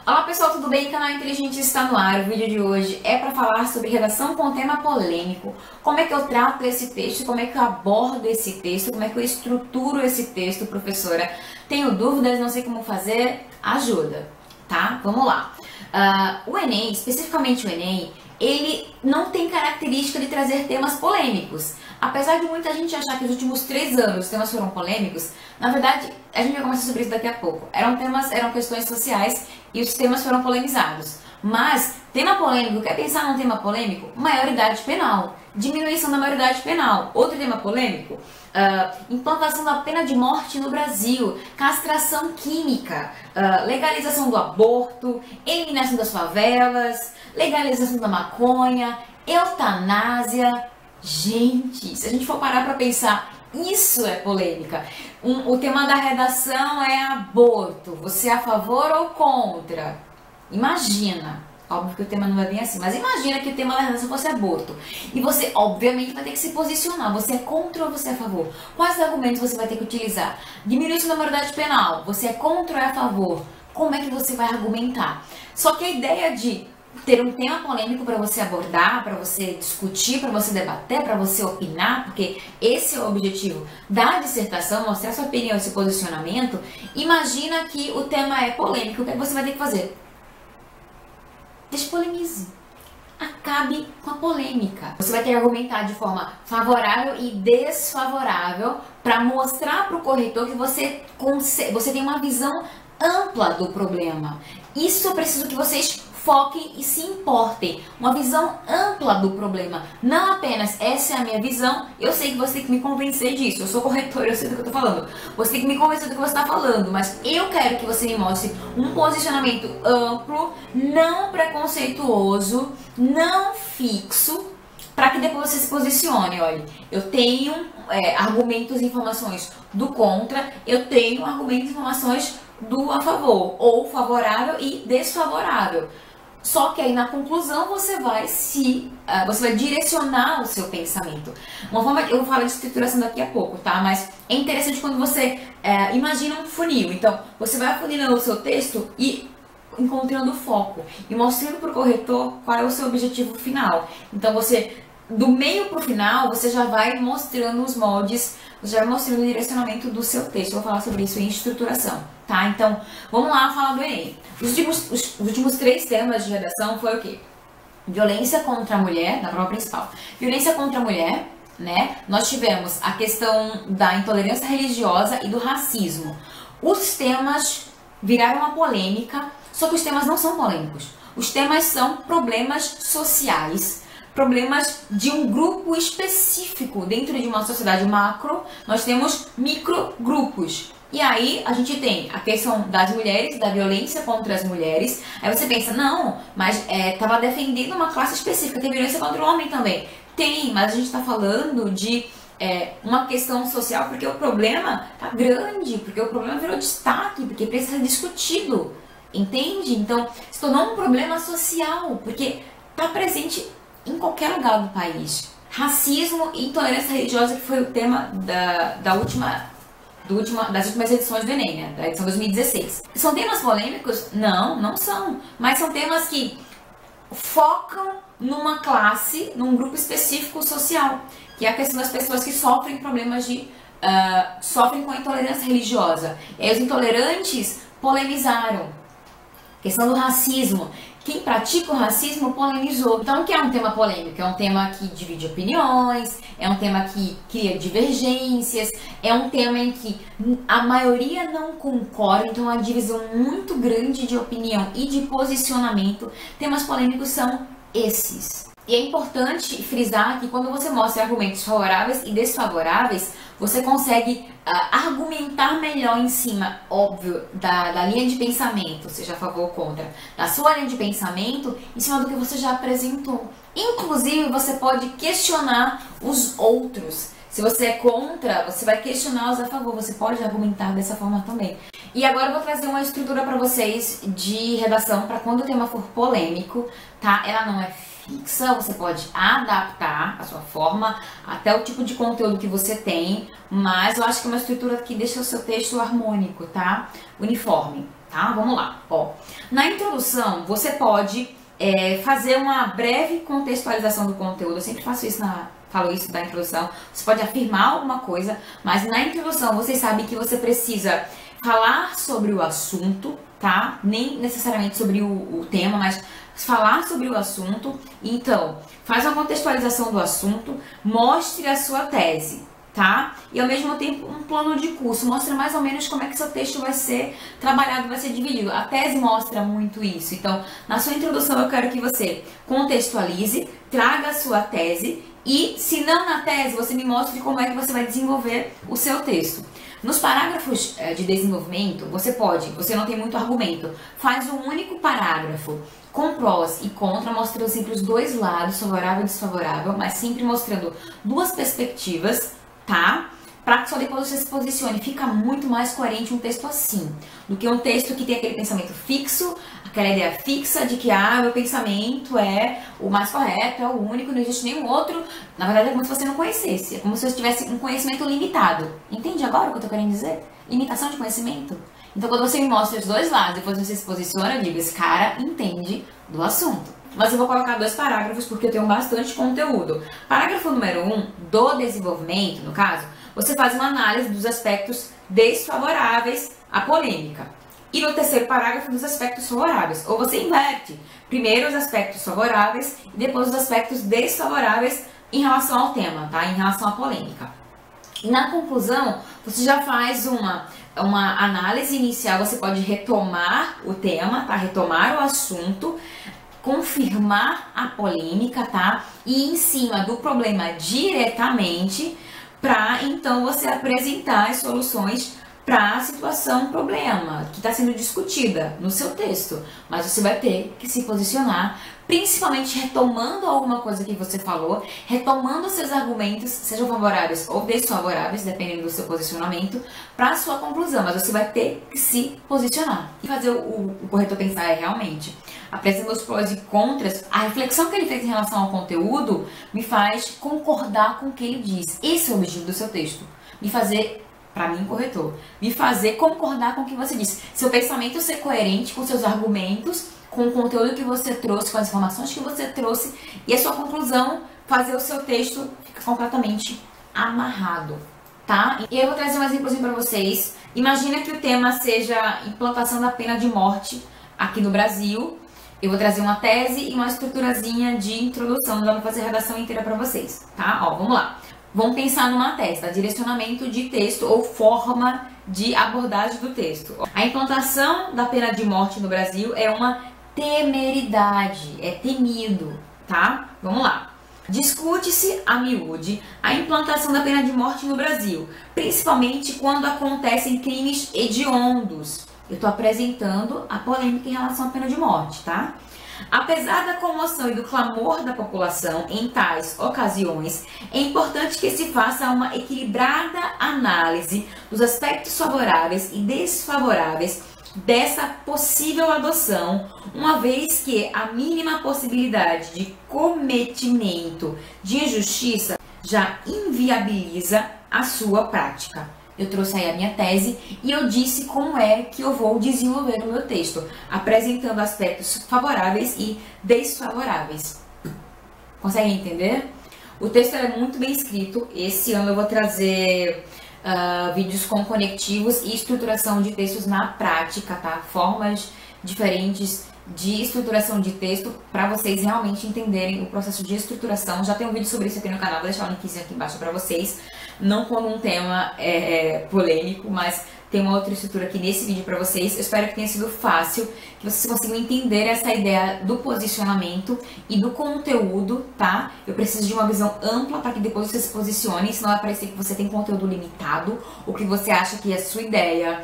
Olá pessoal, tudo bem? O canal Inteligente está no ar. O vídeo de hoje é para falar sobre redação com tema polêmico. Como é que eu trato esse texto, como é que eu abordo esse texto, como é que eu estruturo esse texto, professora. Tenho dúvidas, não sei como fazer, ajuda, tá? Vamos lá. O Enem, especificamente o Enem, ele não tem característica de trazer temas polêmicos. Apesar de muita gente achar que os últimos 3 anos os temas foram polêmicos, na verdade, a gente vai conversar sobre isso daqui a pouco. Eram questões sociais e os temas foram polemizados. Mas, tema polêmico, quer pensar num tema polêmico? Maioridade penal, diminuição da maioridade penal. Outro tema polêmico, implantação da pena de morte no Brasil, castração química, legalização do aborto, eliminação das favelas, legalização da maconha, eutanásia. Gente, se a gente for parar para pensar, isso é polêmica. O tema da redação é aborto. Você é a favor ou contra? Imagina. Óbvio que o tema não é bem assim, mas imagina que o tema da redação fosse aborto. E você, obviamente, vai ter que se posicionar. Você é contra ou você é a favor? Quais argumentos você vai ter que utilizar? Diminuição da maioridade penal. Você é contra ou é a favor? Como é que você vai argumentar? Só que a ideia de ter um tema polêmico para você abordar, para você discutir, para você debater, para você opinar, porque esse é o objetivo da dissertação, mostrar sua opinião e seu posicionamento. Imagina que o tema é polêmico, o que você vai ter que fazer? Despolemize. Acabe com a polêmica. Você vai ter que argumentar de forma favorável e desfavorável para mostrar para o corretor que você tem uma visão ampla do problema. Isso eu preciso que vocês foquem e se importem. Uma visão ampla do problema. Não apenas essa é a minha visão, eu sei que você tem que me convencer disso. Eu sou corretora, eu sei do que eu tô falando. Você tem que me convencer do que você está falando, mas eu quero que você me mostre um posicionamento amplo, não preconceituoso, não fixo, para que depois você se posicione. Olha, eu tenho argumentos e informações do contra, eu tenho argumentos e informações do a favor, ou favorável e desfavorável. Só que aí na conclusão você vai direcionar o seu pensamento. Uma forma, eu vou falar de estruturação daqui a pouco, tá? Mas é interessante quando você imagina um funil. Então, você vai afunilando o seu texto e encontrando foco e mostrando para o corretor qual é o seu objetivo final. Então, do meio para o final, você já vai mostrando os moldes, já vai mostrando o direcionamento do seu texto. Eu vou falar sobre isso em estruturação, tá? Então, vamos lá falar do Enem. Os últimos 3 temas de redação foi o quê? Violência contra a mulher, na prova principal. Violência contra a mulher, né? Nós tivemos a questão da intolerância religiosa e do racismo. Os temas viraram uma polêmica, só que os temas não são polêmicos. Os temas são problemas sociais, problemas de um grupo específico. Dentro de uma sociedade macro, nós temos microgrupos. E aí a gente tem a questão das mulheres, da violência contra as mulheres. Aí você pensa, não, mas estava defendendo uma classe específica, tem violência contra o homem também. Tem, mas a gente está falando de uma questão social, porque o problema tá grande, porque o problema virou destaque, porque precisa ser discutido, entende? Então, se tornou um problema social, porque está presente em qualquer lugar do país. Racismo e intolerância religiosa, que foi o tema das últimas edições do Enem, né? Da edição 2016. São temas polêmicos? Não, não são. Mas são temas que focam numa classe, num grupo específico social, que é a questão das pessoas que sofrem problemas sofrem com a intolerância religiosa. E aí os intolerantes polemizaram. Questão do racismo. Quem pratica o racismo polemizou. Então, o que é um tema polêmico? É um tema que divide opiniões, é um tema que cria divergências, é um tema em que a maioria não concorda, então é uma divisão muito grande de opinião e de posicionamento. Temas polêmicos são esses. E é importante frisar que quando você mostra argumentos favoráveis e desfavoráveis, você consegue argumentar melhor em cima, óbvio, da linha de pensamento, seja a favor ou contra, da sua linha de pensamento, em cima do que você já apresentou. Inclusive, você pode questionar os outros. Se você é contra, você vai questionar os a favor, você pode argumentar dessa forma também. E agora eu vou trazer uma estrutura para vocês de redação para quando o tema for polêmico, tá? Ela não é fixa, você pode adaptar a sua forma, até o tipo de conteúdo que você tem, mas eu acho que é uma estrutura que deixa o seu texto harmônico, tá? Uniforme. tá? Vamos lá, ó. Na introdução, você pode fazer uma breve contextualização do conteúdo. Eu sempre faço isso falo isso da introdução. Você pode afirmar alguma coisa, mas na introdução vocês sabem que você precisa falar sobre o assunto, tá? Nem necessariamente sobre o tema, mas falar sobre o assunto. Então, faz uma contextualização do assunto, mostre a sua tese, tá? E ao mesmo tempo um plano de curso, mostra mais ou menos como é que seu texto vai ser trabalhado, vai ser dividido. A tese mostra muito isso. Então, na sua introdução eu quero que você contextualize, traga a sua tese e, se não na tese, você me mostre como é que você vai desenvolver o seu texto. Nos parágrafos de desenvolvimento, você não tem muito argumento, faz um único parágrafo com prós e contra, mostrando sempre os dois lados, favorável e desfavorável, mas sempre mostrando duas perspectivas, tá? Para que só depois você se posicione. Fica muito mais coerente um texto assim, do que um texto que tem aquele pensamento fixo, aquela ideia fixa de que meu pensamento é o mais correto, é o único, não existe nenhum outro. Na verdade é como se você não conhecesse, é como se você tivesse um conhecimento limitado. Entende agora o que eu tô querendo dizer? Limitação de conhecimento. Então quando você me mostra os dois lados, depois você se posiciona, eu digo, esse cara entende do assunto. Mas eu vou colocar 2 parágrafos porque eu tenho bastante conteúdo. Parágrafo número 1 do desenvolvimento, no caso, você faz uma análise dos aspectos desfavoráveis à polêmica. E no terceiro parágrafo, dos aspectos favoráveis. Ou você inverte. Primeiro os aspectos favoráveis e depois os aspectos desfavoráveis em relação ao tema, tá? Em relação à polêmica. E na conclusão, você já faz uma análise inicial, você pode retomar o tema, tá? Retomar o assunto, confirmar a polêmica, tá? E em cima do problema diretamente, para então você apresentar as soluções para a situação, problema que está sendo discutida no seu texto. Mas você vai ter que se posicionar, principalmente retomando alguma coisa que você falou, retomando seus argumentos, sejam favoráveis ou desfavoráveis, dependendo do seu posicionamento, para a sua conclusão. Mas você vai ter que se posicionar. E fazer o corretor pensar realmente, apresentando os prós e contras, a reflexão que ele fez em relação ao conteúdo me faz concordar com o que ele diz. Esse é o objetivo do seu texto. Me fazer, para mim, corretor, me fazer concordar com o que você disse. Seu pensamento ser coerente com seus argumentos, com o conteúdo que você trouxe, com as informações que você trouxe, e a sua conclusão fazer o seu texto ficar completamente amarrado, tá? E eu vou trazer um exemplozinho para vocês. Imagina que o tema seja implantação da pena de morte aqui no Brasil. Eu vou trazer uma tese e uma estruturazinha de introdução, não dá pra fazer a redação inteira para vocês, tá? Ó, vamos lá. Vamos pensar numa tese, tá? Direcionamento de texto ou forma de abordagem do texto. A implantação da pena de morte no Brasil é uma temeridade, é temido, tá? Vamos lá. Discute-se a miúde a implantação da pena de morte no Brasil, principalmente quando acontecem crimes hediondos. Eu estou apresentando a polêmica em relação à pena de morte, tá? Apesar da comoção e do clamor da população em tais ocasiões, é importante que se faça uma equilibrada análise dos aspectos favoráveis e desfavoráveis dessa possível adoção, uma vez que a mínima possibilidade de cometimento de injustiça já inviabiliza a sua prática. Eu trouxe aí a minha tese e eu disse como é que eu vou desenvolver o meu texto, apresentando aspectos favoráveis e desfavoráveis. Conseguem entender? O texto é muito bem escrito. Esse ano eu vou trazer vídeos com conectivos e estruturação de textos na prática, tá? Formas diferentes de estruturação de texto para vocês realmente entenderem o processo de estruturação. Já tem um vídeo sobre isso aqui no canal, vou deixar o linkzinho aqui embaixo para vocês. Não como um tema polêmico, mas tem uma outra estrutura aqui nesse vídeo para vocês. Eu espero que tenha sido fácil, que vocês consigam entender essa ideia do posicionamento e do conteúdo, tá? Eu preciso de uma visão ampla para que depois você se posicione, senão vai parecer que você tem conteúdo limitado ou que você acha que a sua ideia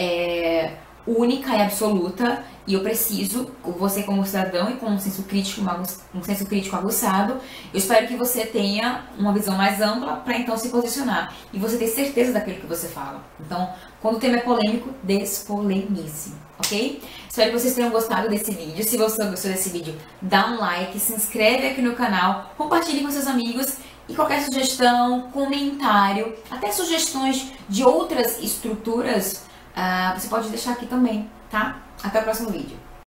é única e absoluta, e eu preciso, você como cidadão e com um senso crítico aguçado, eu espero que você tenha uma visão mais ampla para então se posicionar e você ter certeza daquilo que você fala. Então, quando o tema é polêmico, despolemize, ok? Espero que vocês tenham gostado desse vídeo. Se você gostou desse vídeo, dá um like, se inscreve aqui no canal, compartilhe com seus amigos. E qualquer sugestão, comentário, até sugestões de outras estruturas, você pode deixar aqui também, tá? Até o próximo vídeo.